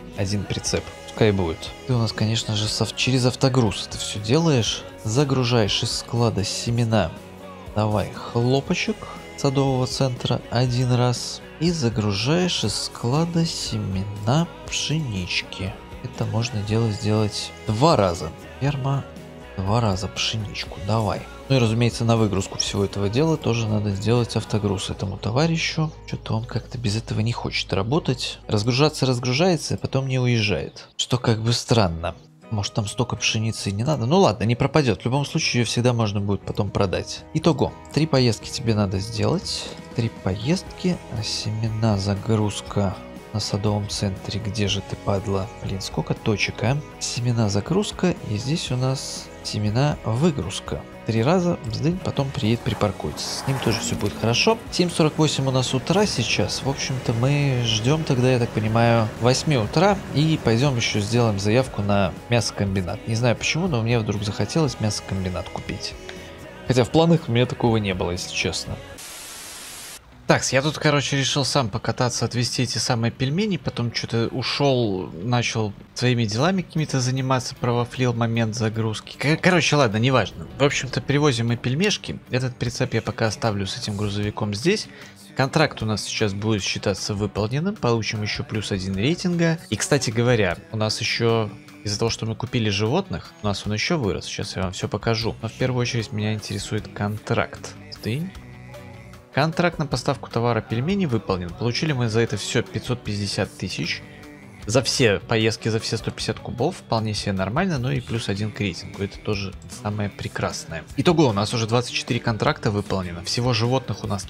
S1: 1 прицеп. Пускай будет. Ты у нас, конечно же, через автогруз это все делаешь. Загружаешь из склада семена Давай хлопочек садового центра один раз. И загружаешь из склада семена пшенички. Это можно сделать 2 раза. Ферма 2 раза пшеничку. Давай. Ну и разумеется, на выгрузку всего этого дела тоже надо сделать автогруз этому товарищу. Что-то он как-то без этого не хочет работать. Разгружается, а потом не уезжает. Что как бы странно. Может, там столько пшеницы и не надо? Ну ладно, не пропадет. В любом случае, ее всегда можно будет потом продать. Итого, 3 поездки тебе надо сделать. 3 поездки. Семена загрузка на садовом центре. Где же ты, падла? Блин, сколько точек, а? Семена загрузка. И здесь у нас семена выгрузка. 3 раза, бздынь, потом приедет, припаркуется. С ним тоже все будет хорошо. 7:48 у нас утра сейчас. В общем-то, мы ждем тогда, я так понимаю, 8 утра. И пойдем еще сделаем заявку на мясокомбинат. Не знаю почему, но мне вдруг захотелось мясокомбинат купить. Хотя в планах у меня такого не было, если честно. Так, я тут, короче, решил сам покататься, отвезти эти самые пельмени, потом что-то ушел, начал своими делами какими-то заниматься, провафлил момент загрузки. Короче, ладно, неважно. В общем-то, перевозим мы пельмешки. Этот прицеп я пока оставлю с этим грузовиком здесь. Контракт у нас сейчас будет считаться выполненным, получим еще +1 рейтинга. И, кстати говоря, у нас еще... Из-за того, что мы купили животных, у нас он еще вырос. Сейчас я вам все покажу. Но в первую очередь меня интересует контракт. Стынь. Контракт на поставку товара пельмени выполнен. Получили мы за это все 550 тысяч. За все поездки, за все 150 кубов. Вполне себе нормально, но и +1 к рейтингу. Это тоже самое прекрасное. Итого у нас уже 24 контракта выполнено. Всего животных у нас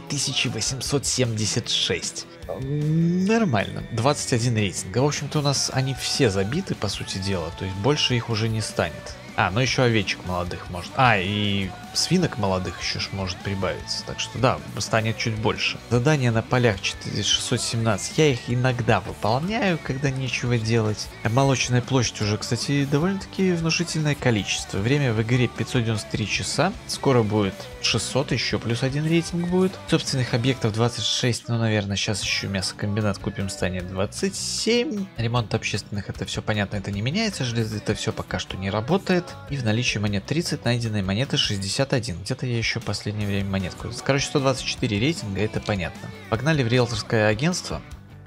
S1: 4876. Нормально. 21 рейтинга. В общем-то у нас они все забиты, по сути дела. То есть больше их уже не станет. Ну еще овечек молодых может. И свинок молодых еще может прибавиться. Так что да, станет чуть больше. Задания на полях 617. Я их иногда выполняю, когда нечего делать. Молочная площадь уже, кстати, довольно-таки внушительное количество. Время в игре 593 часа. Скоро будет 600, еще +1 рейтинг будет. Собственных объектов 26. Ну, наверное, сейчас еще мясокомбинат купим, станет 27. Ремонт общественных, это все понятно, это не меняется. Железо, это все пока что не работает. И в наличии монет 30, найденные монеты 61. Где-то я еще в последнее время монетку. Короче, 124 рейтинга, это понятно. Погнали в риэлторское агентство.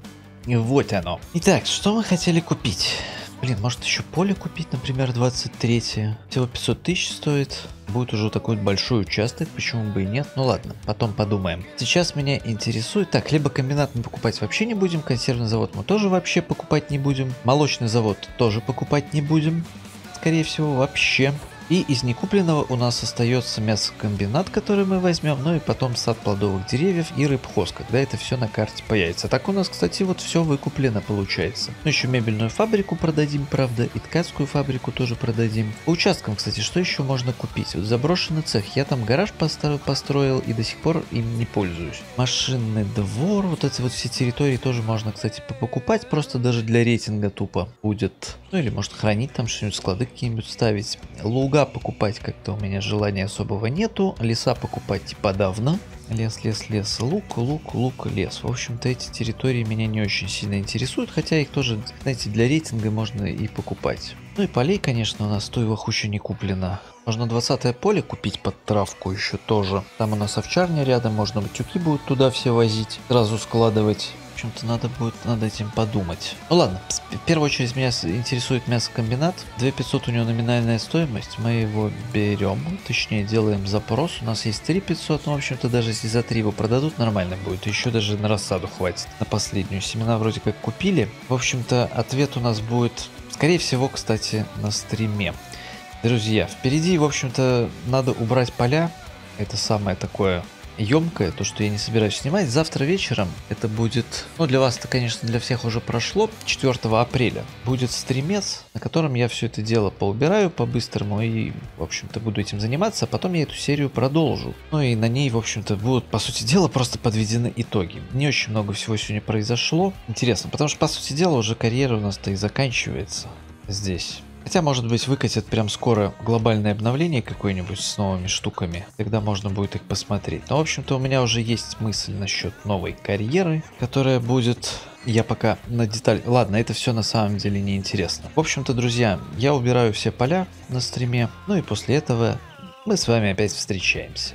S1: И вот оно. Итак, что мы хотели купить? Блин, может еще поле купить, например, 23. Всего 500 тысяч стоит. Будет уже такой большой участок, почему бы и нет. Ну ладно, потом подумаем. Сейчас меня интересует... Так, либо комбинат мы покупать вообще не будем, консервный завод мы тоже вообще покупать не будем. Молочный завод тоже покупать не будем. Скорее всего, вообще. И из некупленного у нас остается мясокомбинат, который мы возьмем, ну и потом сад плодовых деревьев и рыбхоз, когда это все на карте появится. Так у нас, кстати, вот все выкуплено получается. Ну еще мебельную фабрику продадим, правда, и ткацкую фабрику тоже продадим. По участкам, кстати, что еще можно купить? Вот заброшенный цех. Я там гараж построил и до сих пор им не пользуюсь. Машинный двор, вот эти вот все территории тоже можно, кстати, покупать, просто даже для рейтинга тупо будет. Ну или может хранить там что-нибудь, склады какие-нибудь ставить. Луга покупать как-то у меня желания особого нету. Леса покупать типа давно. Лес, лук, лес. В общем-то эти территории меня не очень сильно интересуют, хотя их тоже, знаете, для рейтинга можно и покупать. Ну и полей, конечно, у нас стоевых еще не куплено. Можно 20-е поле купить под травку еще тоже. Там у нас овчарня рядом, можно батюки будут туда все возить, сразу складывать. В общем-то, надо будет над этим подумать. Ну ладно, в первую очередь меня интересует мясокомбинат. 2500 у него номинальная стоимость. Мы его берем, точнее делаем запрос. У нас есть 3500, ну в общем-то даже если за 3 его продадут, нормально будет. Еще даже на рассаду хватит. На последнюю. Семена вроде как купили. В общем-то, ответ у нас будет, скорее всего, кстати, на стриме. Друзья, впереди, в общем-то, надо убрать поля. Это самое такое... емкое, то, что я не собираюсь снимать. Завтра вечером это будет, ну для вас это, конечно, для всех уже прошло, 4 апреля будет стримец, на котором я все это дело поубираю по-быстрому и, в общем-то, буду этим заниматься, а потом я эту серию продолжу. Ну и на ней, в общем-то, будут, по сути дела, просто подведены итоги. Не очень много всего сегодня произошло. Интересно, потому что, по сути дела, уже карьера у нас-то и заканчивается здесь. Хотя, может быть, выкатят прям скоро глобальное обновление какое-нибудь с новыми штуками. Тогда можно будет их посмотреть. Но, в общем-то, у меня уже есть мысль насчет новой карьеры, которая будет... Я пока на деталь... Ладно, это все на самом деле не интересно. В общем-то, друзья, я убираю все поля на стриме. Ну и после этого Мы с вами опять встречаемся.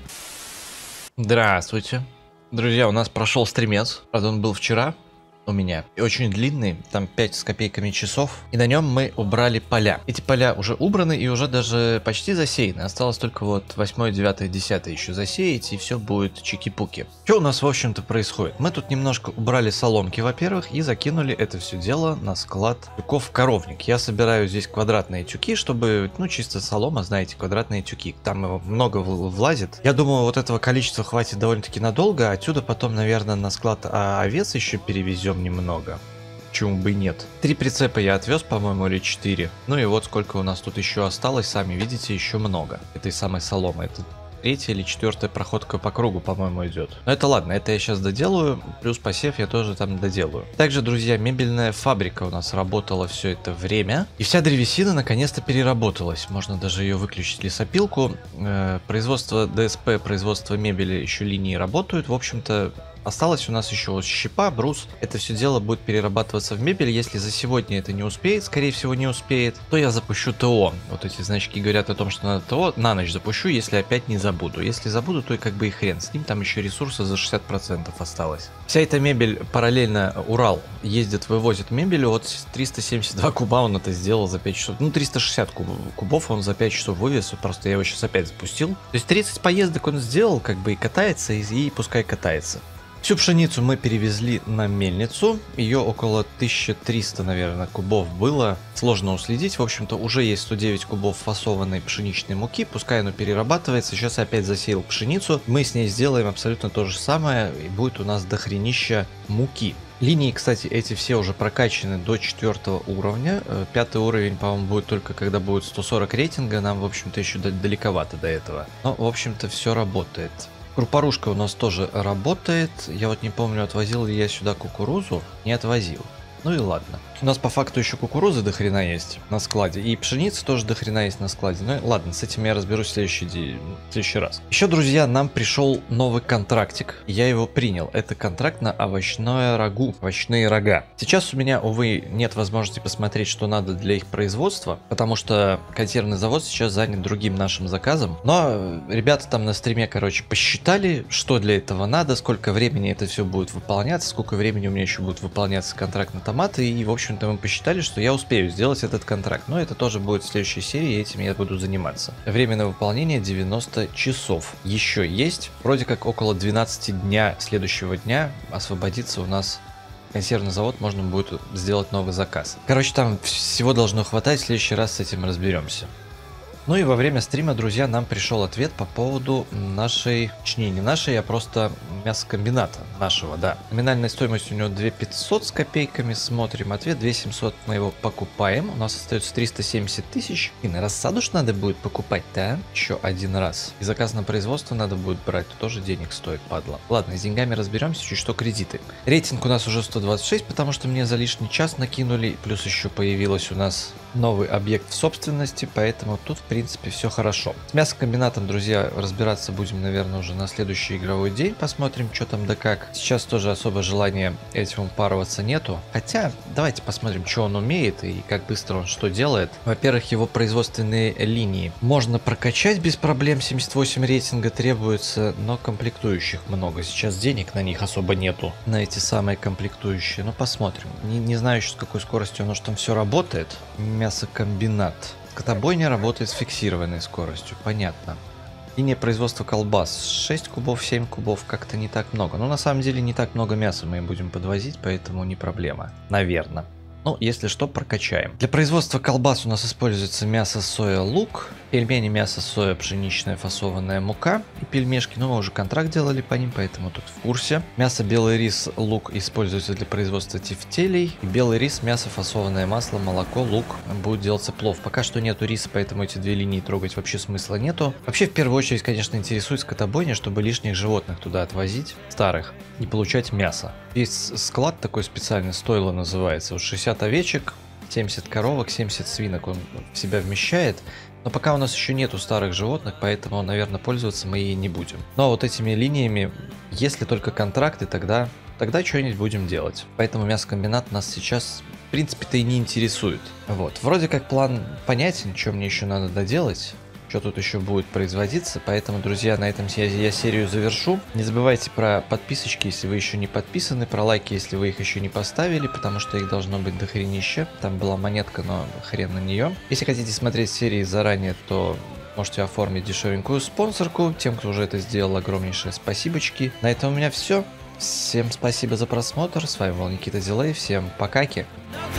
S1: Здравствуйте. Друзья, у нас прошел стримец. Правда, он был вчера у меня. И очень длинный, там 5 с копейками часов. И на нем мы убрали поля. Эти поля уже убраны и уже даже почти засеяны. Осталось только вот 8, 9, 10 еще засеять, и все будет чики-пуки. Что у нас, в общем-то, происходит? Мы тут немножко убрали соломки, во-первых, и закинули это все дело на склад тюков в коровник. Я собираю здесь квадратные тюки, чтобы, ну, чисто солома, знаете, квадратные тюки. Там его много влазит. Я думаю, вот этого количества хватит довольно-таки надолго. Отсюда потом, наверное, на склад овец еще перевезем немного. Почему бы и нет? 3 прицепа я отвез, по-моему, или 4. Ну и вот сколько у нас тут еще осталось, сами видите, еще много этой самой соломы. Это 3-я или 4-я проходка по кругу, по-моему, идет. Но это ладно, это я сейчас доделаю, плюс посев я тоже там доделаю. Также, друзья, мебельная фабрика у нас работала все это время, и вся древесина наконец-то переработалась. Можно даже ее выключить, лесопилку. Производство ДСП, производство мебели, еще линии работают. В общем-то, осталось у нас еще вот щепа, брус. Это все дело будет перерабатываться в мебель. Если за сегодня это не успеет, скорее всего не успеет, то я запущу ТО. Вот эти значки говорят о том, что надо ТО. На ночь запущу, если опять не забуду. Если забуду, то и как бы и хрен с ним. Там еще ресурса за 60% осталось. Вся эта мебель параллельно Урал ездит, вывозит мебель. Вот 372 куба он это сделал за 5 часов. Ну, 360 кубов он за 5 часов вывез. Просто я его сейчас опять запустил. То есть 30 поездок он сделал, как бы и катается, и пускай катается. Всю пшеницу мы перевезли на мельницу, ее около 1300, наверное, кубов было, сложно уследить, в общем-то уже есть 109 кубов фасованной пшеничной муки, пускай оно перерабатывается, сейчас я опять засеял пшеницу, мы с ней сделаем абсолютно то же самое, и будет у нас дохренища муки. Линии, кстати, эти все уже прокачаны до 4 уровня, 5 уровень, по-моему, будет только когда будет 140 рейтинга, нам, в общем-то, еще далековато до этого, но, в общем-то, все работает. Крупорушка у нас тоже работает. Я вот не помню, отвозил ли я сюда кукурузу. Не отвозил. Ну и ладно. У нас по факту еще кукурузы до хрена есть на складе. И пшеница тоже до хрена есть на складе. Ну ладно, с этим я разберусь в следующий раз. Еще, друзья, нам пришел новый контрактик. Я его принял. Это контракт на овощное рагу. Овощные рога. Сейчас у меня, увы, нет возможности посмотреть, что надо для их производства. Потому что консервный завод сейчас занят другим нашим заказом. Но ребята там на стриме, короче, посчитали, что для этого надо, сколько времени это все будет выполняться, сколько времени у меня еще будет выполняться контракт на томаты. И, в общем-то, мы посчитали, что я успею сделать этот контракт. Но это тоже будет в следующей серии, и этим я буду заниматься. Время на выполнение 90 часов. Еще есть. Вроде как около 12 дня следующего дня освободится у нас консервный завод, можно будет сделать новый заказ. Короче, там всего должно хватать, в следующий раз с этим разберемся. Ну и во время стрима, друзья, нам пришел ответ по поводу нашей, точнее не нашей, а просто мясокомбината нашего, да. Номинальная стоимость у него 2500 с копейками, смотрим ответ, 2700 мы его покупаем, у нас остается 370 тысяч. И на рассаду ж надо будет покупать-то, еще один раз. И заказ на производство надо будет брать, то тоже денег стоит, падла. Ладно, с деньгами разберемся, чуть что кредиты. Рейтинг у нас уже 126, потому что мне за лишний час накинули, плюс еще появилась у нас новый объект в собственности, поэтому тут в принципе все хорошо. С мясокомбинатом, друзья, разбираться будем, наверное, уже на следующий игровой день, посмотрим, что там да как. Сейчас тоже особо желания этим упарываться нету, хотя давайте посмотрим, что он умеет и как быстро он что делает. Во-первых, его производственные линии можно прокачать без проблем, 78 рейтинга требуется, но комплектующих много, сейчас денег на них особо нету, на эти самые комплектующие, но посмотрим. Не знаю еще с какой скоростью оно что там все работает. Мясокомбинат. Скотобойня работает с фиксированной скоростью, понятно. Линия производства колбас 6 кубов, 7 кубов, как-то не так много. Но на самом деле не так много мяса мы будем подвозить, поэтому не проблема. Наверное. Ну, если что, прокачаем. Для производства колбас у нас используется мясо, соя, лук, пельмени, мясо, соя, пшеничная фасованная мука и пельмешки. Ну, мы уже контракт делали по ним, поэтому тут в курсе. Мясо, белый рис, лук используется для производства тефтелей. И белый рис, мясо, фасованное масло, молоко, лук. Будет делаться плов. Пока что нету риса, поэтому эти две линии трогать вообще смысла нету. Вообще, в первую очередь, конечно, интересует скотобойня, чтобы лишних животных туда отвозить, старых, и получать мясо. Есть склад такой специальный, стойло называется. Вот 60 овечек, 70 коровок, 70 свинок он в себя вмещает. Но пока у нас еще нету старых животных, поэтому, наверное, пользоваться мы и не будем. Но вот этими линиями, если только контракты, тогда что-нибудь будем делать. Поэтому мясокомбинат нас сейчас, в принципе-то, и не интересует. Вот. Вроде как план понятен, что мне еще надо доделать. что тут еще будет производиться. Поэтому, друзья, на этом я серию завершу. Не забывайте про подписочки, если вы еще не подписаны, про лайки, если вы их еще не поставили, потому что их должно быть дохренища. Там была монетка, но хрен на нее. Если хотите смотреть серии заранее, то можете оформить дешевенькую спонсорку. Тем, кто уже это сделал, огромнейшее спасибочки. На этом у меня все. Всем спасибо за просмотр. С вами был Никита Зелей. Всем покаки.